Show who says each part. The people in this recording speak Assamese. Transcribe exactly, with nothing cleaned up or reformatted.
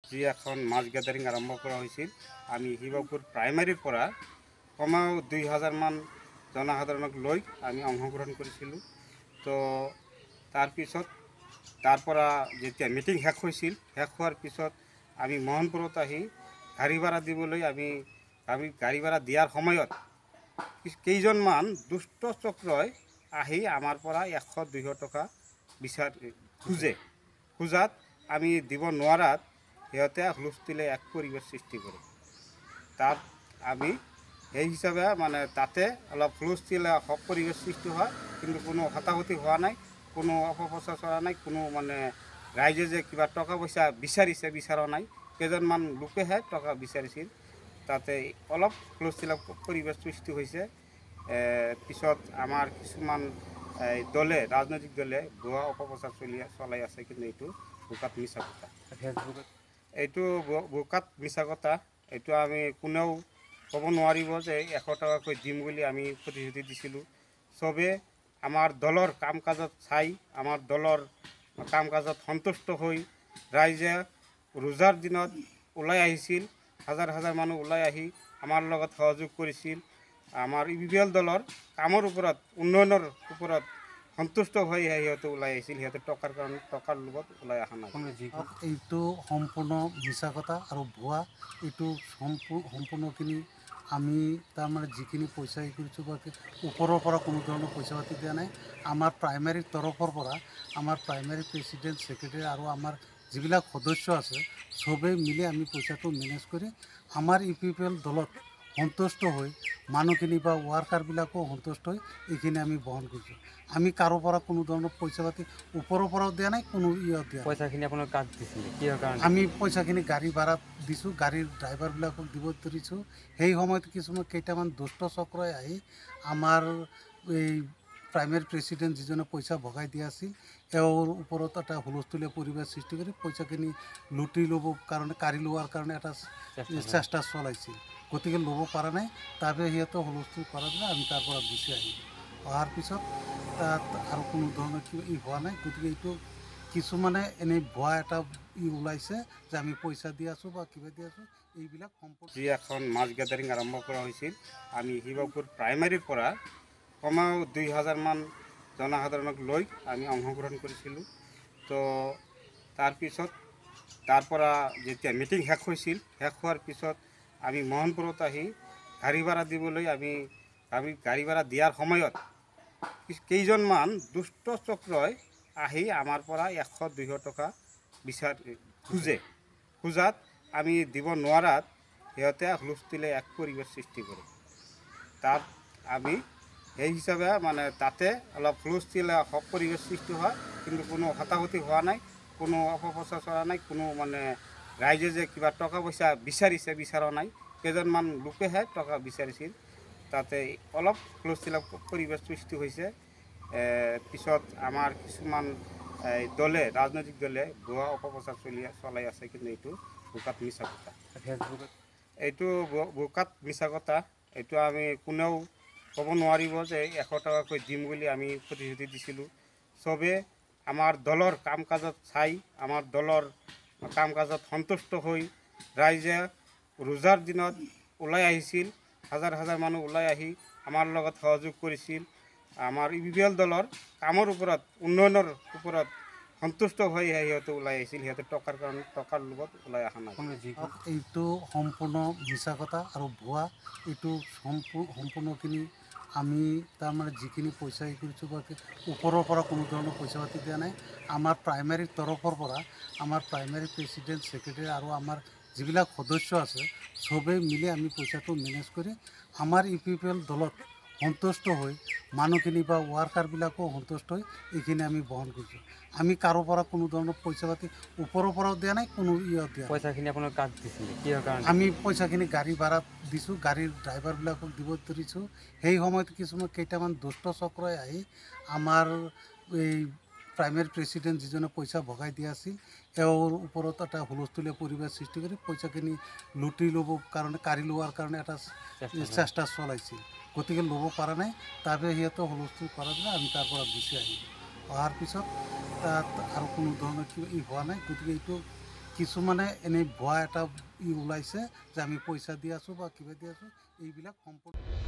Speaker 1: যি এখন মাছ গ্যাদারিং আৰম্ভ কৰা হৈছিল আমি শিৱপুৰ প্ৰাইমাৰীৰ পৰা কমেও দুই হাজাৰ মান জনসাধাৰণক লৈ আমি অংশগ্ৰহণ কৰিছিলোঁ। তো তাৰপিছত তাৰ পৰা যেতিয়া মিটিং শেষ হৈছিল শেষ হোৱাৰ পিছত আমি মোহনপুৰত আহি গাড়ী ভাড়া দিবলৈ আমি আমি গাড়ী ভাড়া দিয়াৰ সময়ত কেইজনমান দুষ্ট চক্ৰই আহি আমাৰ পৰা এশ দুইশ টকা বিচাৰ খোজে খোজাত আমি দিব নোৱাৰাত সিহঁতে হুলস্থুলে এক পৰিৱেশ সৃষ্টি কৰে। তাত আমি সেই হিচাপে মানে তাতে অলপ হুলস্থুলে পৰিৱেশ সৃষ্টি হয়, কিন্তু কোনো হতাহতি হোৱা নাই, কোনো অপপ্ৰচাৰ চলা নাই, কোনো মানে ৰাইজে যে কিবা টকা পইচা বিচাৰিছে বিচৰা নাই, কেইজনমান লোকেহে টকা বিচাৰিছিল। তাতে অলপ হুলস্থুল পৰিৱেশ সৃষ্টি হৈছে। পিছত আমাৰ কিছুমান দলে ৰাজনৈতিক দলে ভুৱা অপপ্ৰচাৰ চলি চলাই আছে, কিন্তু এইটো বোকাত মিছা কথা। ফেচবুকত এইটো বোকাত মিছা কথা। এইটো আমি কোনেও ক'ব নোৱাৰিব যে এশ টকাকৈ দিম বুলি আমি প্ৰতিশ্ৰুতি দিছিলোঁ। চবে আমাৰ দলৰ কাম কাজত চাই আমাৰ দলৰ কাম কাজত সন্তুষ্ট হৈ ৰাইজে ৰোজাৰ দিনত ওলাই আহিছিল। হাজাৰ হাজাৰ মানুহ ওলাই আহি আমাৰ লগত সহযোগ কৰিছিল। আমাৰ ইউ পি এল দলৰ কামৰ ওপৰত উন্নয়নৰ ওপৰত সন্তুষ্ট হৈ সিহঁতে ওলাই আহিছিল। সিহঁতে টকাৰ কাৰণে টকাৰ লোভত ওলাই অহা নাই।
Speaker 2: এইটো সম্পূৰ্ণ মিছা কথা আৰু ভুৱা। এইটো সম্পূৰ্ণখিনি আমি তাৰমানে যিখিনি পইচা ই কৰিছোঁ বা ওপৰৰ পৰা কোনো ধৰণৰ পইচা পাতি দিয়া নাই। আমাৰ প্ৰাইমাৰীৰ তৰফৰ পৰা আমাৰ প্ৰাইমাৰী প্ৰেচিডেণ্ট ছেক্ৰেটাৰী আৰু আমাৰ যিবিলাক সদস্য আছে চবেই মিলি আমি পইচাটো মেনেজ কৰি আমাৰ ইউ পি পি এল দলত সন্তুষ্ট হৈ মানুহখিনি বা ৱাৰ্কাৰবিলাকো সন্তুষ্ট হৈ এইখিনি আমি বহন কৰিছোঁ। আমি কাৰো পৰা কোনো ধৰণৰ পইচা পাতি ওপৰৰ পৰাও দিয়া নাই, কোনো ইয়ত দিয়া
Speaker 3: পইচাখিনি আপোনাৰ কাক দিছিলে, কিহৰ কাৰণে?
Speaker 2: আমি পইচাখিনি গাড়ী ভাড়াত দিছোঁ, গাড়ীৰ ড্ৰাইভাৰবিলাকক দিব ধৰিছোঁ। সেই সময়ত কিছুমান কেইটামান দুষ্ট চক্ৰই আহি আমাৰ এই প্ৰাইমেৰী প্ৰেচিডেণ্ট যিজনে পইচা ভগাই দিয়া আছিল তেওঁৰ ওপৰত এটা হুলস্থুলীয়া পৰিৱেশ সৃষ্টি কৰি পইচাখিনি লুটি ল'ব কাৰণে কাঢ়ি লোৱাৰ কাৰণে এটা চেষ্টা চলাইছিল। গতিকে ল'ব পৰা নাই, তাৰবাবে সিহঁতে হুলস্থুল কৰাৰ বাবে আমি তাৰ পৰা গুচি আহিলোঁ। অহাৰ পিছত তাত আৰু কোনো ধৰণৰ কিবা ই হোৱা নাই। গতিকে এইটো কিছুমানে এনেই ভুৱা এটা ই ওলাইছে যে আমি পইচা দি আছোঁ বা কিবা দি আছোঁ, এইবিলাক সম্পূৰ্ণ।
Speaker 1: যি এখন মাছ গ্যাদারিং আৰম্ভ কৰা হৈছিল আমি শিৱপুৰ প্ৰাইমাৰীৰ পৰা কমেও দুই হাজাৰ মান জনসাধাৰণক লৈ আমি অংশগ্ৰহণ কৰিছিলোঁ। তো তাৰপিছত তাৰ পৰা যেতিয়া মিটিং শেষ হৈছিল শেষ হোৱাৰ পিছত আমি মোহনপুৰত আহি গাড়ী ভাড়া দিবলৈ আমি আমি গাড়ী ভাড়া দিয়াৰ সময়ত কেইজনমান দুষ্ট চক্ৰই আহি আমাৰ পৰা এশ দুইশ টকা বিচাৰ খোজে খোজাত আমি দিব নোৱাৰাত সিহঁতে হুলস্থুলে এক পৰিৱেশ সৃষ্টি কৰে। তাত আমি সেই হিচাপে মানে তাতে অলপ হুলস্থুলে পৰিৱেশ সৃষ্টি হয়, কিন্তু কোনো হতাহতি হোৱা নাই, কোনো অপপ্ৰচাৰ চলা নাই, কোনো মানে ৰাইজে যে কিবা টকা পইচা বিচাৰিছে বিচৰা নাই, কেইজনমান লোকেহে টকা বিচাৰিছিল। তাতে অলপ হুলস্থুল পৰিৱেশ সৃষ্টি হৈছে। পিছত আমাৰ কিছুমান দলে ৰাজনৈতিক দলে ভুৱা অপপ্ৰচাৰ চলি চলাই আছে, কিন্তু এইটো বোকাত মিছা কথা।
Speaker 3: ফেচবুকত
Speaker 1: এইটো বোকাত মিছা কথা। এইটো আমি কোনেও ক'ব নোৱাৰিব যে এশ টকাকৈ দিম বুলি আমি প্ৰতিশ্ৰুতি দিছিলোঁ। চবে আমাৰ দলৰ কাম কাজত চাই আমাৰ দলৰ কাম কাজত সন্তুষ্ট হৈ ৰাইজে ৰোজাৰ দিনত ওলাই আহিছিল। হাজাৰ হাজাৰ মানুহ ওলাই আহি আমাৰ লগত সহযোগ কৰিছিল। আমাৰ ইউ পি এল দলৰ কামৰ ওপৰত উন্নয়নৰ ওপৰত সন্তুষ্ট হৈ সিহঁতে ওলাই আহিছিল। সিহঁতে টকাৰ কাৰণে টকাৰ লোভত ওলাই অহা নাই।
Speaker 2: এইটো সম্পূৰ্ণ মিছা কথা আৰু ভুৱা। এইটো সম্পূৰ্ণখিনি আমি তাৰমানে যিখিনি পইচা ই কৰিছোঁ বা ওপৰৰ পৰা কোনো ধৰণৰ পইচা পাতি দিয়া নাই। আমাৰ প্ৰাইমাৰীৰ তৰফৰ পৰা আমাৰ প্ৰাইমাৰী প্ৰেচিডেণ্ট ছেক্ৰেটাৰী আৰু আমাৰ যিবিলাক সদস্য আছে চবেই মিলি আমি পইচাটো মেনেজ কৰি আমাৰ ইউ পি পি এল দলত সন্তুষ্ট হৈ মানুহখিনি বা ৱাৰ্কাৰবিলাকো সন্তুষ্ট হৈ এইখিনি আমি বহন কৰিছোঁ। আমি কাৰো পৰা কোনো ধৰণৰ পইচা পাতি ওপৰৰ পৰাও দিয়া নাই, কোনো ইয়ত দিয়া
Speaker 3: পইচাখিনি আপোনাৰ কাক দিছিলে, কিহৰ কাৰণে?
Speaker 2: আমি পইচাখিনি গাড়ী ভাড়াত দিছোঁ, গাড়ীৰ ড্ৰাইভাৰবিলাকক দিব ধৰিছোঁ। সেই সময়ত কিছুমান কেইটামান দুষ্ট চক্ৰই আহি আমাৰ এই প্ৰাইমেৰী প্ৰেচিডেণ্ট যিজনে পইচা ভগাই দিয়া আছিল তেওঁৰ ওপৰত এটা হুলস্থুলীয়া পৰিৱেশ সৃষ্টি কৰি পইচাখিনি লুটি ল'ব কাৰণে কাঢ়ি লোৱাৰ কাৰণে এটা চেষ্টা চলাইছিল। গতিকে ল'ব পৰা নাই, তাৰবাবে সিহঁতে হুলস্থুল কৰাৰ বাবে আমি তাৰ পৰা গুচি আহিলোঁ। অহাৰ পিছত তাত আৰু কোনো ধৰণৰ কিবা ই হোৱা নাই। গতিকে এইটো কিছুমানে এনেই ভুৱা এটা ই ওলাইছে যে আমি পইচা দি আছোঁ বা কিবা দি আছোঁ এইবিলাক সম্পূৰ্ণ